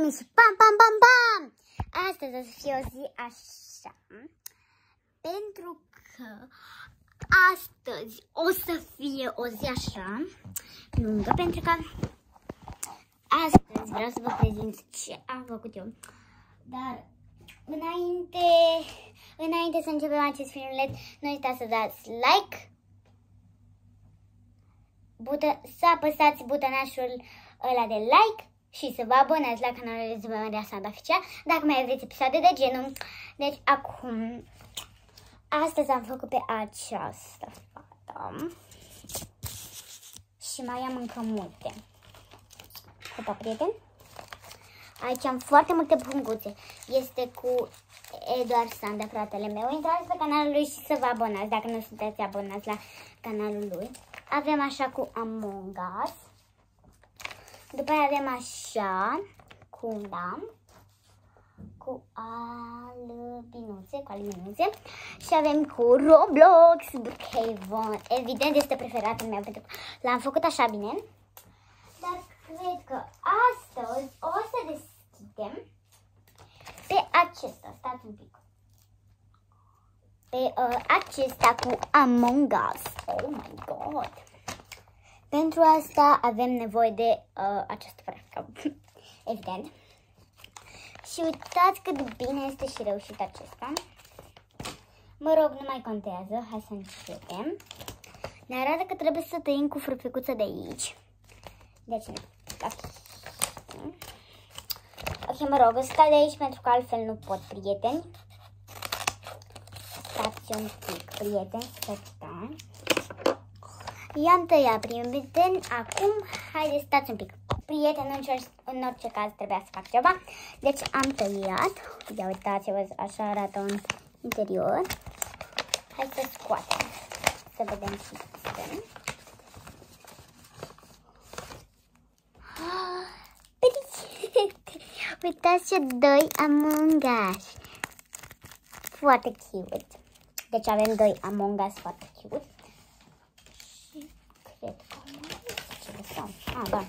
prieteni și pam, pam, pam, pam! Astăzi o să fie o zi așa, pentru că astăzi o să fie o zi așa lungă, pentru că astăzi vreau să vă prezint ce am făcut eu. Dar înainte să începem acest filmuleț, nu uitați să dați like, să apăsați butonașul ăla de like și să vă abonați la canalul Zumăria Sanda Oficial dacă mai aveți episoade de genul. Deci acum, astăzi am făcut pe această fată și mai am încă multe. Opa, prieteni, aici am foarte multe punguțe. Este cu Eduard Sanda, fratele meu. Intrați pe canalul lui și să vă abonați dacă nu sunteți abonați la canalul lui. Avem așa cu Among Us. După aia avem așa cu albinuțe, și avem cu Roblox, Brookhaven. Evident este preferatul meu pentru că l-am făcut așa bine. Dar cred că astăzi o să deschidem pe acesta. Stați un pic. Pe acesta cu Among Us. Oh my god! Pentru asta avem nevoie de această frască, evident. Și uitați cât bine este și reușit acesta. Mă rog, nu mai contează. Hai să începem. Ne arată că trebuie să tăiem cu frunficuța de aici. Deci, ok, mă rog, stai de aici pentru că altfel nu pot, prieteni. Stați un pic, prieteni, să stăm. I-am tăiat, prieteni. Acum, haideți, stați un pic. Prieteni, în orice caz trebuia să fac ceva. Deci am tăiat. Ia uitați-vă, așa arată în interior. Hai să scoatem. Să vedem ce este. Uitați ce doi Among Us. Foarte cute. Deci avem doi Among Us foarte cute. Și cred că ce lăsăm. Da.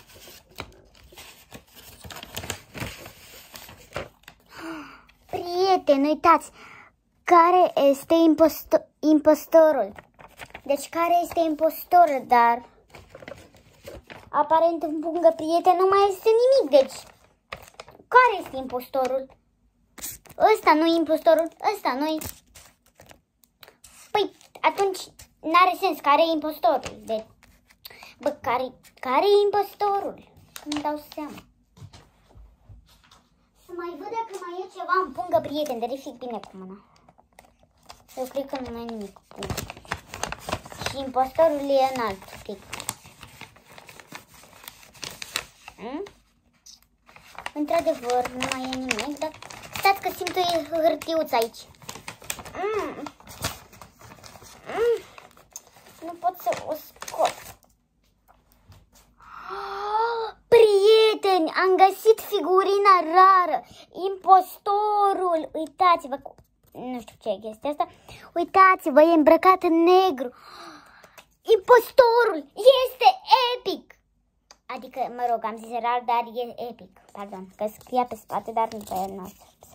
Prieteni, uitați. Care este impostorul? Deci care este impostorul, dar aparent în pungă, prieteni, nu mai este nimic. Deci care este impostorul? Ăsta nu e impostorul? Ăsta nu e. Păi, atunci n-are sens. Care e impostorul? Deci, bă, care e impostorul? Nu-mi dau seama. Să mai văd dacă mai e ceva în pungă, prieteni. Verific bine cu mâna. Eu cred că nu mai e nimic. Și impostorul e în alt pic. Într-adevăr, nu mai e nimic, dar stați că simt o hârtiuță aici. Nu pot să o scot. Prieteni, am găsit figurina rară. Impostorul. Uitați-vă, nu știu ce e chestia asta. Uitați-vă, e îmbrăcat în negru. Impostorul este epic. Adică, mă rog, am zis rar, dar e epic. Pardon, că scria pe spate, dar nu pe el.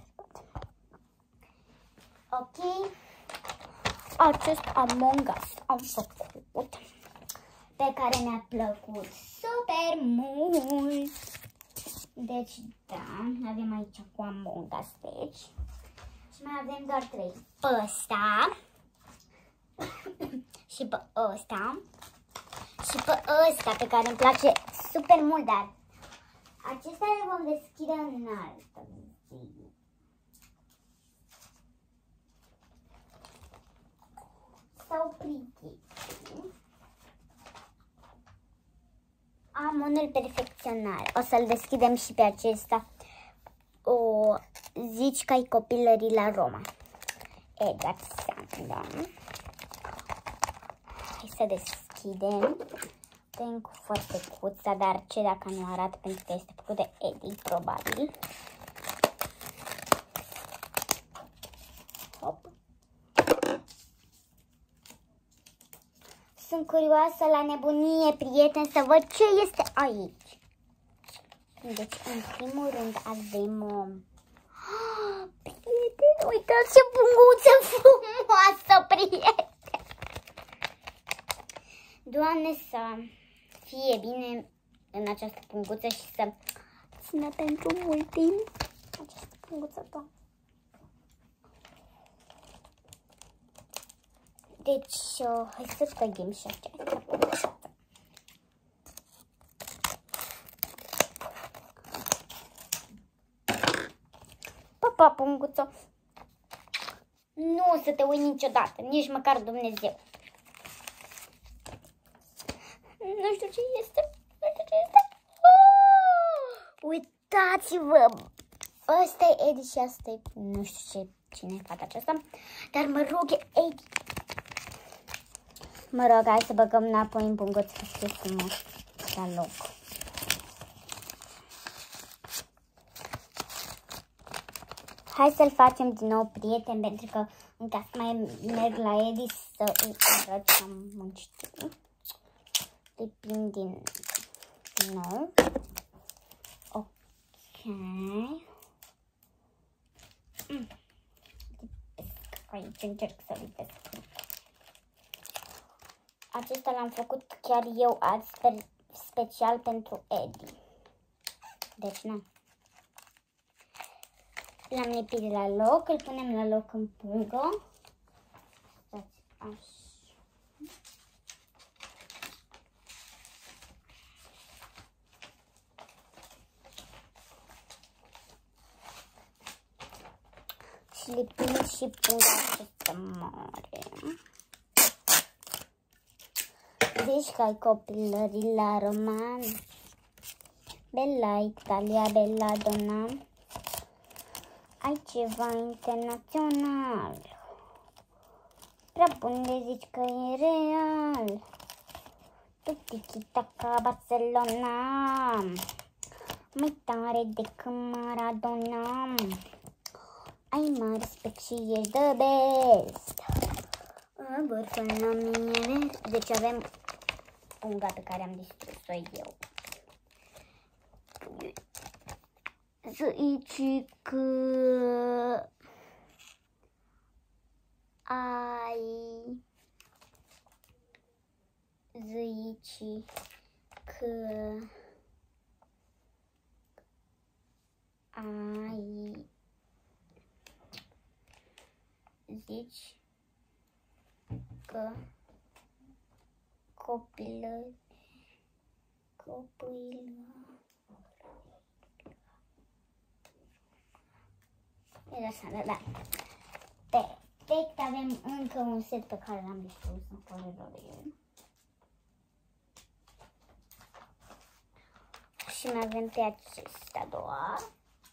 Ok. Acest Among Us am făcut. Pe care mi-a plăcut super mult. Deci, da, avem aici cu Among Us, deci. Și mai avem doar 3. Pe ăsta. Și pe ăsta. Și pe ăsta pe care îmi place super mult, dar acestea le vom deschide în altă zi. Sau prichii. Am unul perfecțional. O să-l deschidem și pe acesta. O zici că ai copilării la Roma. Eduard Sanda. Hai să deschidem. Tăiem cu foarte cuța, dar ce dacă nu arată, pentru că este făcut de Eddie, probabil. Hop. Sunt curioasă la nebunie, prieteni, să văd ce este aici. Deci, în primul rând avem... Prieteni, uitați ce punguță frumoasă, prieteni! Doamne, să fie bine în această punguță și să țină pentru mult timp această punguță ta. Deci, hai să tăiem și această punguță. Pa, punguță! Nu o să te uit niciodată, nici măcar Dumnezeu. Nu știu ce este. Uitați-vă! Ăsta e Eddie și asta e... Nu știu cine e fata aceasta. Dar mă rog, e Eddie. Mă rog, hai să băgăm înapoi în punguță să fie frumos la loc. Hai să-l facem din nou, prieten, pentru că în casă mai merg la Eddie să îi arăt ce am muncit. Lipim din nou. Ok. Lipesc aici, încerc să lipesc. Acesta l-am făcut chiar eu azi, special pentru Eddie. Deci, nu. L-am lipit la loc, îl punem la loc în pungă. Așa. Și lipim și punga aceasta mare. Zici că ai copilării la roman. Bella Italia, bella donna. Ai ceva internațional. Prea bun de zici că e real. Tu tiki-taka Barcelona. Mai tare decât Maradona. Ai mare respect și ești the best. Vârful la mine. Deci avem punga pe care am distrus-o eu. Zici că ai... Zici că ai... Zici că copilă... Da. Perfect, avem încă un set pe care l-am distrus, în pare rău de el. Și mai avem pe acesta doar.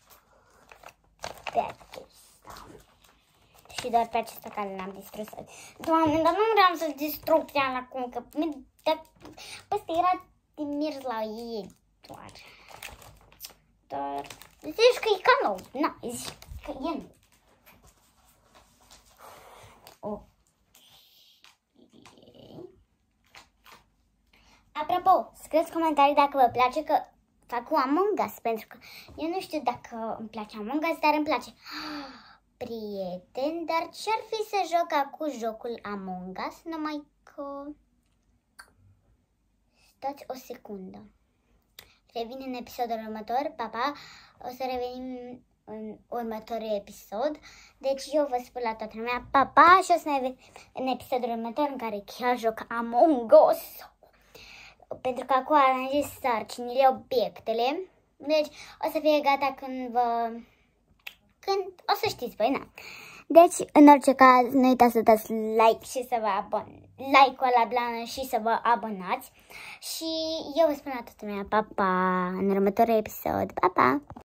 Pe acesta. Și doar pe acesta care l-am distrus. Doamne, dar nu vreau să-l distrug chiar acum, că ăsta era din mirs la ei doar. Dar zici că e ca nou. Na, zici că e nou. Ok. Apropo, scrieți comentarii dacă vă place că fac cu Among Us, pentru că eu nu știu dacă îmi place Among Us, dar îmi place. Prieten, dar ce-ar fi să joc acum jocul Among Us, numai că... Stați o secundă. Revin în episodul următor, pa! O să revenim în următorul episod. Deci eu vă spun la toată lumea pa și o să ne vedem în episodul următor în care chiar joc Among Us. Pentru că acum aranjez sarcinile, obiectele. Deci o să fie gata când o să știți voi, na. Deci, în orice caz, nu uitați să dați like și să vă abonați. Like-ul la blană și să vă abonați. Și eu vă spun la toată lumea pa, în următorul episod. Pa!